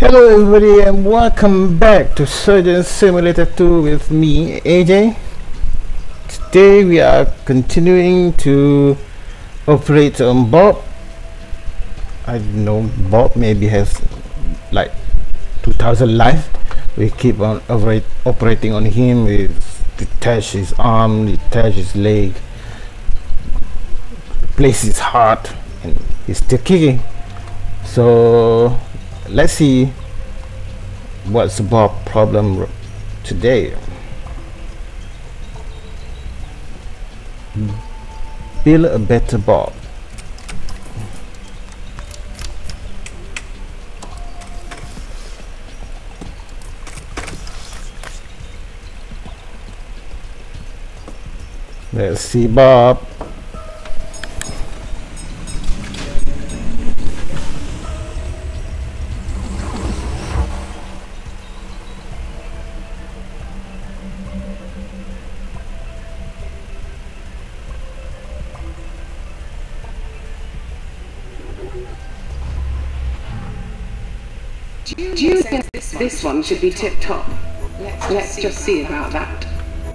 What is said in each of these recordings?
Hello everybody and welcome back to Surgeon Simulator 2 with me, AJ. Today we are continuing to operate on Bob. I don't know, Bob maybe has like 2000 life. We keep on operating on him. We detach his arm, detach his leg, place his heart, and he's still kicking. So let's see what's Bob problem today. Build a better Bob. Let's see Bob. Do you think this one should be tip-top? Let's just see about that.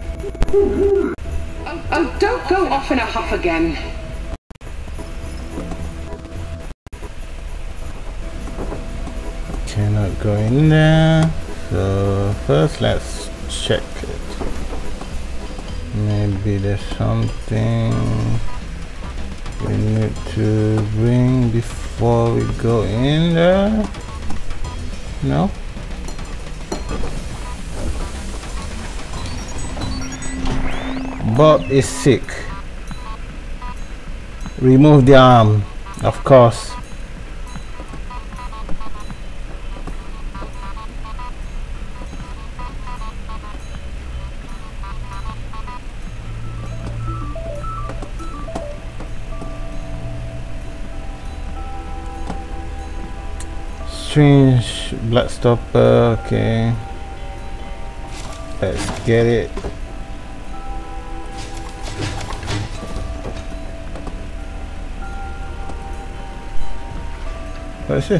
Oh, don't go off in a huff again. Cannot go in there. So first let's check it. Maybe there's something we need to bring before we go in there. No? Bob is sick. Remove the arm, of course. Strange blood stopper. Okay, let's get it. What is this?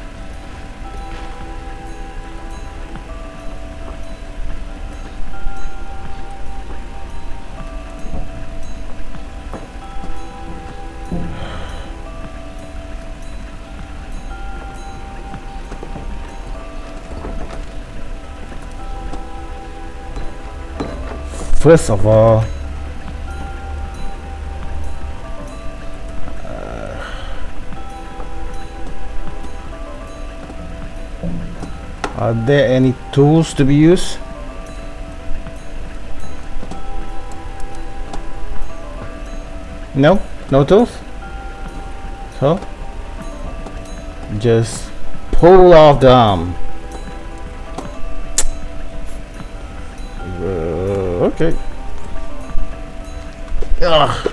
First of all, are there any tools to be used? No? No tools? So, just pull off the arm. Okay. Ugh.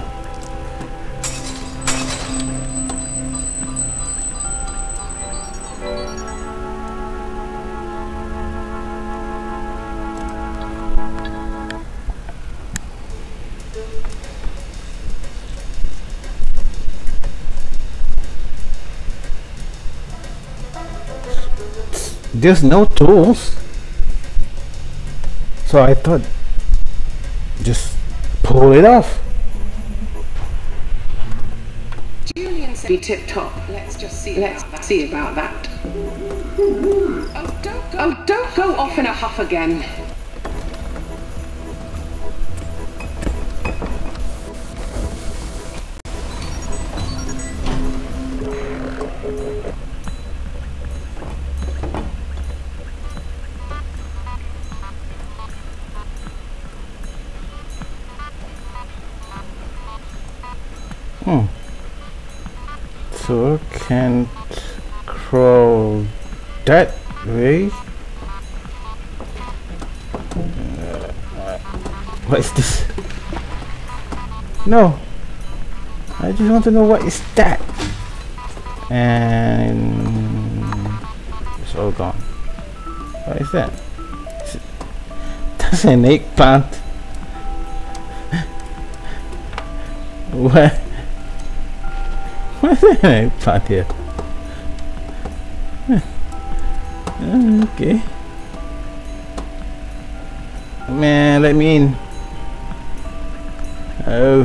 There's no tools, so I thought just pull it off. Julian said be tip-top. Let's see about that. Oh, don't go off in a huff again. So can't crawl that way. What is this? No, I just want to know what is that. And it's all gone. What is that? That's an eggplant. What? What's an eggplant here? Okay. Man, let me in. Oh.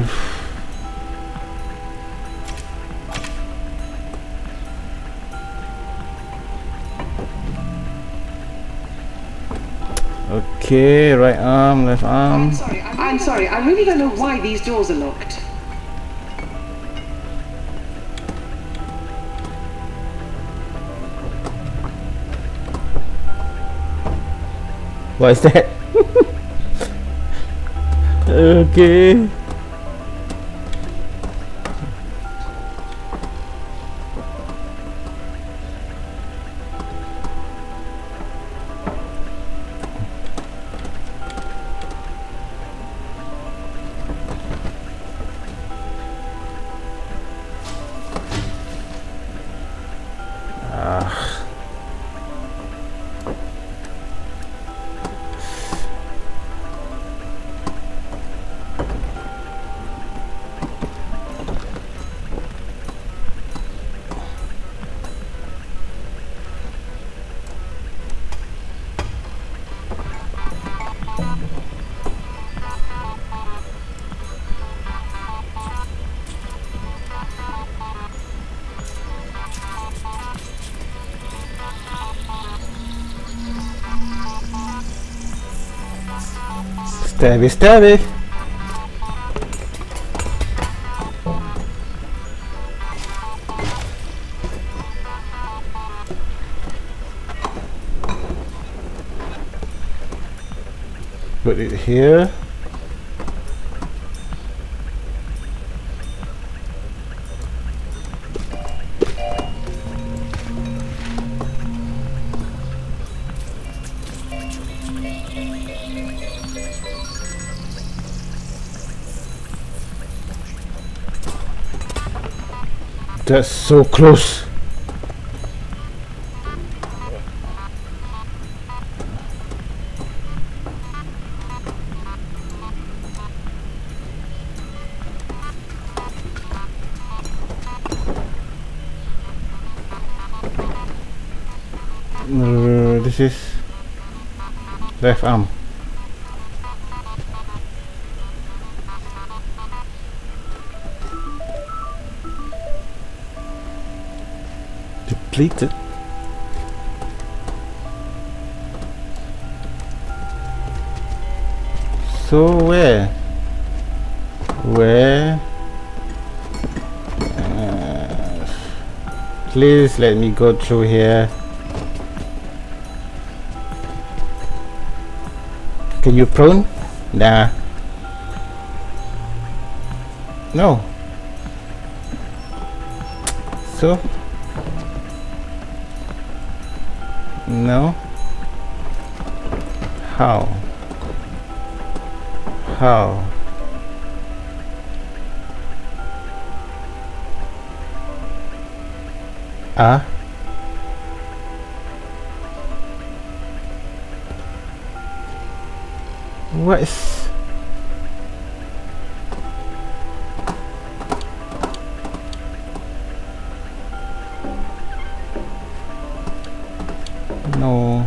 Okay, right arm, left arm. I'm sorry. I really don't know why these doors are locked. What is that? Okay. Stabby, stabby. Put it here. That's so close. This is left arm. Depleted. So where? Please let me go through here. Can you prone? Nah. No. So? No. How? How? Ah? What is... No.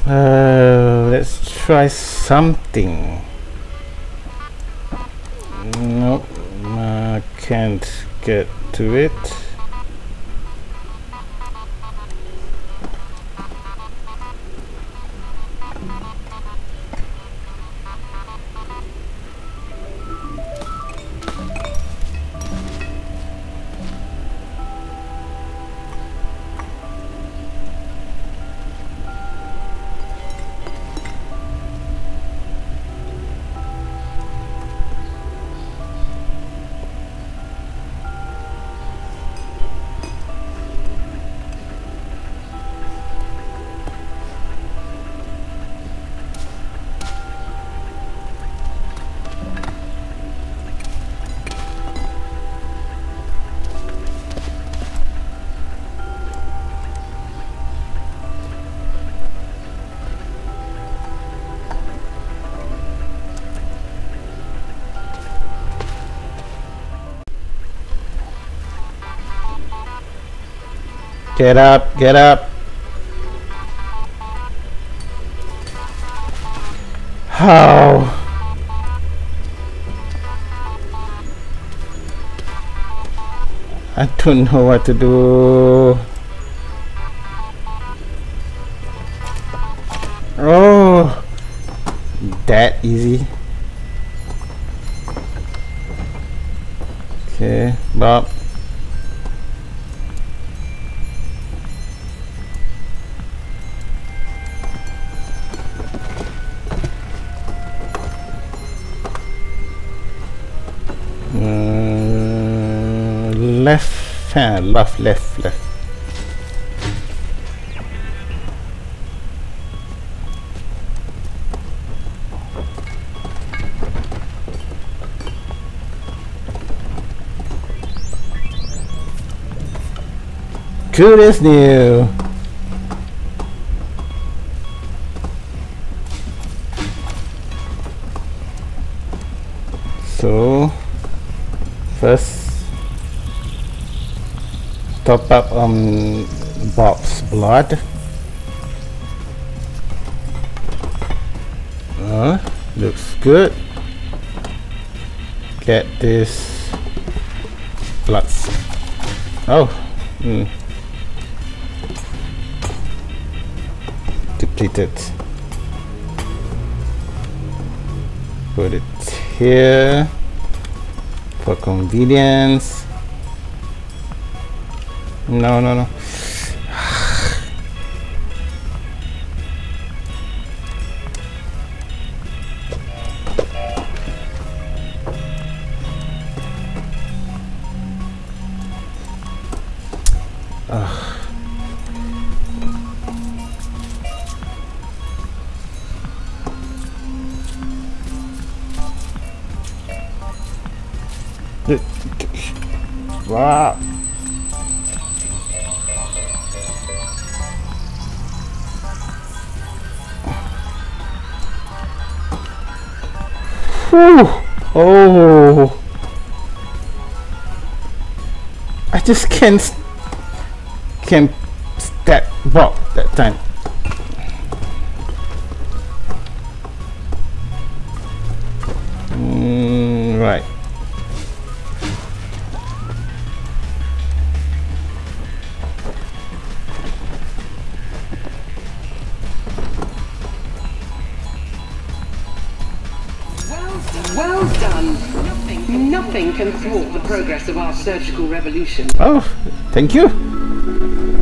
Let's try something. Nope, I can't get to it. Get up, get up. How? I don't know what to do. Oh, that easy. Okay, Bob. Left hand, left. Good as new. So first top up on Bob's blood. Looks good. Get this blood. Oh, depleted. Put it here for convenience. No. Wow. Whew. Oh, I just can't step Bob that time. Right. Well done. Nothing can thwart the progress of our surgical revolution. Oh, thank you.